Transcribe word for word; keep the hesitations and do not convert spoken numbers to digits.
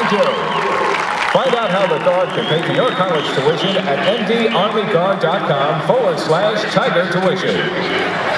Thank you. Find out how the Guard can pay for your college tuition at n d army guard dot com forward slash tiger tuition.